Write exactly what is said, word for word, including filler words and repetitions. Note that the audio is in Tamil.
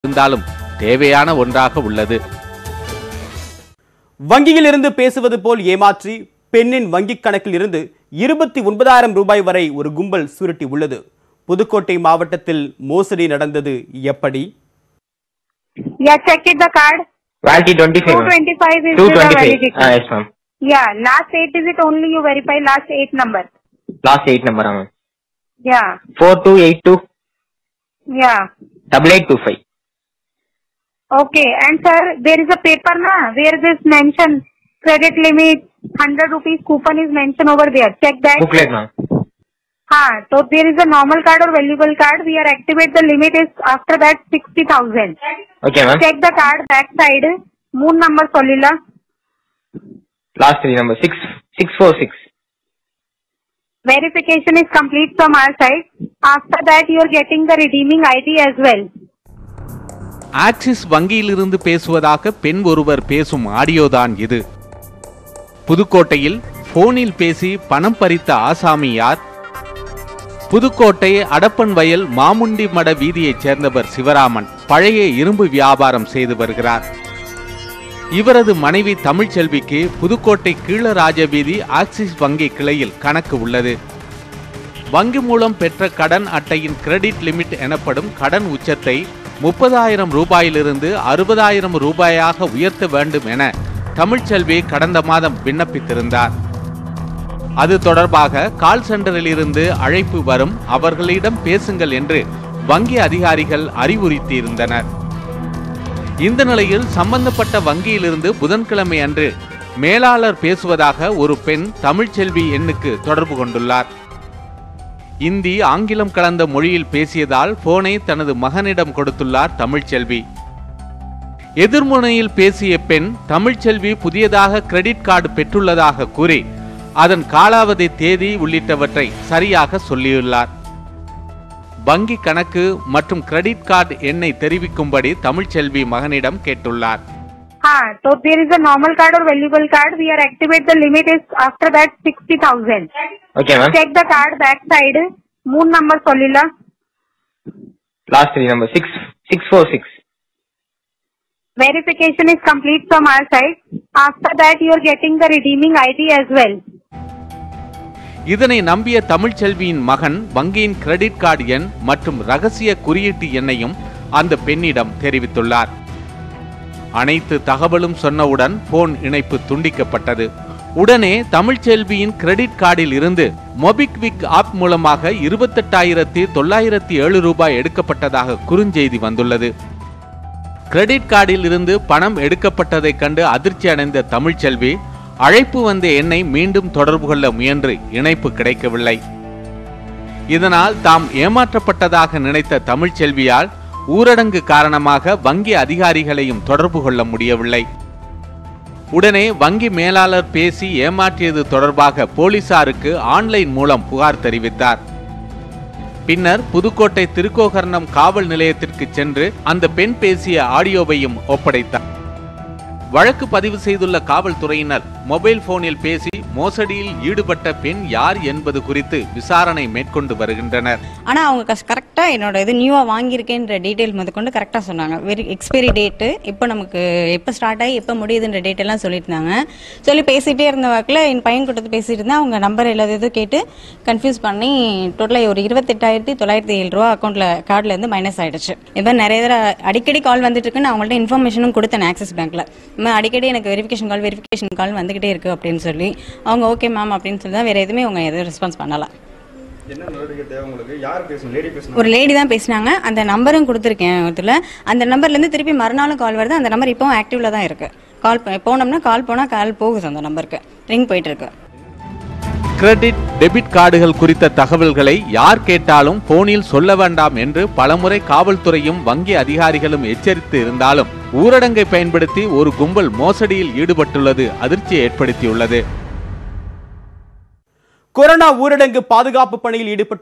இருந்தாலும் தேவையான ஒன்றாக உள்ளது. வங்கியில் இருந்து பேசுவது போல் ஏமாற்றி பெண்ணின் வங்கிக் கணக்கில் இருந்து இருபத்தி ஒன்பதாயிரம் ரூபாய் வரை ஒரு கும்பல் சுருட்டி உள்ளது. புதுக்கோட்டை மாவட்டத்தில் மோசடி நடந்தது எப்படி? Yeah, check it the card. Validity twenty-five. two twenty-five is two the twenty-five. validity. Ah, yes, ma'am. Yeah, last eight digit only you verify last eight number. Last eight number, ma'am. Yeah. Four two eight two. Yeah. Double eight two five. Okay, and sir, there is a paper na where this mention credit limit hundred rupees coupon is mentioned over there. Check that. Booklet, ma'am. Ha, so there is a normal card or valuable card. We are activate the limit is after that sixty thousand. Okay, ma'am. Check the card back side. Moon number solila. Last three number six six four six. Verification is complete from our side. After that, you are getting the redeeming I D as well. Axis வங்கியிலிருந்து பேசுவதாக பெண் ஒருவர் பேசும் ஆடியோதான் இது. புதுக்கோட்டையில் போனில் பேசி பணம் பறித்த ஆசாமி யார்? புதுக்கோட்டை அடப்பன் வயல் மாமுண்டி மட வீதியைச் சேர்ந்தவர் சிவராமன் பழைய இரும்பு வியாபாரம் செய்து வருகிறார். இவரது மனைவி தமிழ்ச்செல்விக்கு புதுக்கோட்டை கீழராஜ வீதி ஆக்சிஸ் வங்கி கிளையில் கணக்கு உள்ளது. வங்கி மூலம் பெற்ற கடன் அட்டையின் கிரெடிட் லிமிட் எனப்படும் கடன் உச்சத்தை முப்பதாயிரம் ரூபாயிலிருந்து அறுபதாயிரம் ரூபாயாக உயர்த்த வேண்டும் என தமிழ்ச்செல்வி கடந்த மாதம் விண்ணப்பித்திருந்தார். அது தொடர்பாக கால் சென்டரில் இருந்து அழைப்பு வரும், அவர்களிடம் பேசுங்கள் என்று வங்கி அதிகாரிகள் அறிவுறுத்தியிருந்தனர். இந்த நிலையில் சம்பந்தப்பட்ட வங்கியிலிருந்து புதன்கிழமை அன்று மேலாளர் பேசுவதாக ஒரு பெண் தமிழ்ச்செல்வி எண்ணுக்கு தொடர்பு கொண்டுள்ளார். இந்தி ஆங்கிலம் கலந்த மொழியில் பேசியதால் போனை தனது மகனிடம் கொடுத்துள்ளார் தமிழ்ச்செல்வி. எதிர்முனையில் பேசிய பெண் தமிழ்ச்செல்வி புதியதாக கிரெடிட் கார்டு பெற்றுள்ளதாக கூறி அதன் காலாவதி தேதி உள்ளிட்டவற்றை சரியாக சொல்லியுள்ளார். வங்கி கணக்கு மற்றும் கிரெடிட் கார்டு எண்ணை தெரிவிக்கும்படி தமிழ்ச்செல்வி மகனிடம் கேட்டுள்ளார். Ha, so there is a normal card or valuable card. We are activate the limit is after that sixty thousand. Okay, ma'am. Check the card back side. Moon number solila. Last three number six six four six. Verification is complete from our side. After that, you are getting the redeeming I D as well. இதனை நம்பிய தமிழ்ச்செல்வியின் மகன் வங்கியின் கிரெடிட் கார்டு எண் மற்றும் ரகசிய குறியீட்டு எண்ணையும் அந்த பெண்ணிடம் தெரிவித்துள்ளார். அனைத்து தகவலும் சொன்னவுடன் போன் இணைப்பு துண்டிக்கப்பட்டது. உடனே தமிழ்ச்செல்வியின் கிரெடிட் கார்டில் இருந்து மொபிக்விக் ஆப் மூலமாக இருபத்தெட்டாயிரத்தி தொள்ளாயிரத்தி ஏழு ரூபாய் எடுக்கப்பட்டதாக குறுஞ்செய்தி வந்துள்ளது. கிரெடிட் கார்டில் இருந்து பணம் எடுக்கப்பட்டதை கண்டு அதிர்ச்சி அடைந்த தமிழ்ச்செல்வி அழைப்பு வந்த எண்ணை மீண்டும் தொடர்பு கொள்ள முயன்று இணைப்பு கிடைக்கவில்லை. இதனால் தாம் ஏமாற்றப்பட்டதாக நினைத்த தமிழ்ச்செல்வியால் ஊரடங்கு காரணமாக வங்கி அதிகாரிகளையும் தொடர்பு கொள்ள முடியவில்லை. உடனே வங்கி மேலாளர் பேசி ஏமாற்றியது தொடர்பாக போலீசாருக்கு ஆன்லைன் மூலம் புகார் தெரிவித்தார். பின்னர் புதுக்கோட்டை திருக்கோகர்ணம் காவல் நிலையத்திற்கு சென்று அந்த பெண் பேசிய ஆடியோவையும் ஒப்படைத்தார். வழக்கு பதிவு செய்துள்ள காவல்துறையினர் மொபைல் போனில் பேசி மோசடியில் ஈடுபட்ட பெண் யார் என்பது குறித்து விசாரணை மேற்கொண்டு வருகின்றனர். ஆனால் அவங்க கரெக்டாக என்னோட இது நியூவாக வாங்கியிருக்கேன்ற டீட்டெயில் முதற்கொண்டு கரெக்டாக சொன்னாங்க. வெரி எக்ஸ்பைரி டேட்டு இப்போ நமக்கு எப்போ ஸ்டார்ட் ஆகி எப்போ முடியுதுன்ற டேட்டெல்லாம் சொல்லியிருந்தாங்க. சொல்லி பேசிகிட்டே இருந்த வாக்கில் என் பையன் கொடுத்து பேசிட்டு இருந்தேன். அவங்க நம்பர் எல்லாத்தையும் கேட்டு கன்ஃபியூஸ் பண்ணி டோட்டலாக ஒரு இருபத்தெட்டாயிரத்தி தொள்ளாயிரத்தி ஏழு ரூபா அக்கௌண்ட்டில் கார்டில் இருந்து மைனஸ் ஆகிடுச்சு. இப்போ நிறைய தடவை அடிக்கடி கால் வந்துட்டு இருக்குன்னு அவங்கள்ட்ட இன்ஃபர்மேஷனும் கொடுத்தேன் ஆக்சிஸ் பேங்க்கில். அடிக்கடி எனக்கு வெரிஃபிகேஷன் கால் வெரிஃபிகேஷன் கால் வந்துகிட்டே இருக்கு அப்படின்னு சொல்லி அவங்க ஓகே மேம் அப்படின்னு சொல்லி தான் வேற எதுவுமே அவங்க எதுவும் ரெஸ்பான்ஸ் பண்ணல. ஒரு லேடி தான் பேசினாங்க. அந்த நம்பரும் கொடுத்துருக்கேன். ஒருத்தர் அந்த நம்பர்ல இருந்து திருப்பி மறுநாளும் கால் வருது. அந்த நம்பர் இப்போவும் ஆக்டிவ்ல தான் இருக்கு. கால் போனோம்னா கால் போனா கால் போகுது. அந்த நம்பருக்கு ரிங் போயிட்டு இருக்கு. கிரெடிட் டெபிட் கார்டுகள் குறித்த தகவல்களை யார் கேட்டாலும் போனில் சொல்ல வேண்டாம் என்று பலமுறை காவல்துறையும் வங்கி அதிகாரிகளும் எச்சரித்து இருந்தாலும் ஊரடங்கை பயன்படுத்தி ஒரு கும்பல் மோசடியில் ஈடுபட்டுள்ளது அதிர்ச்சியை ஏற்படுத்தியுள்ளது. கொரோனா ஊரடங்கு பாதுகாப்பு பணியில் ஈடுபட்டு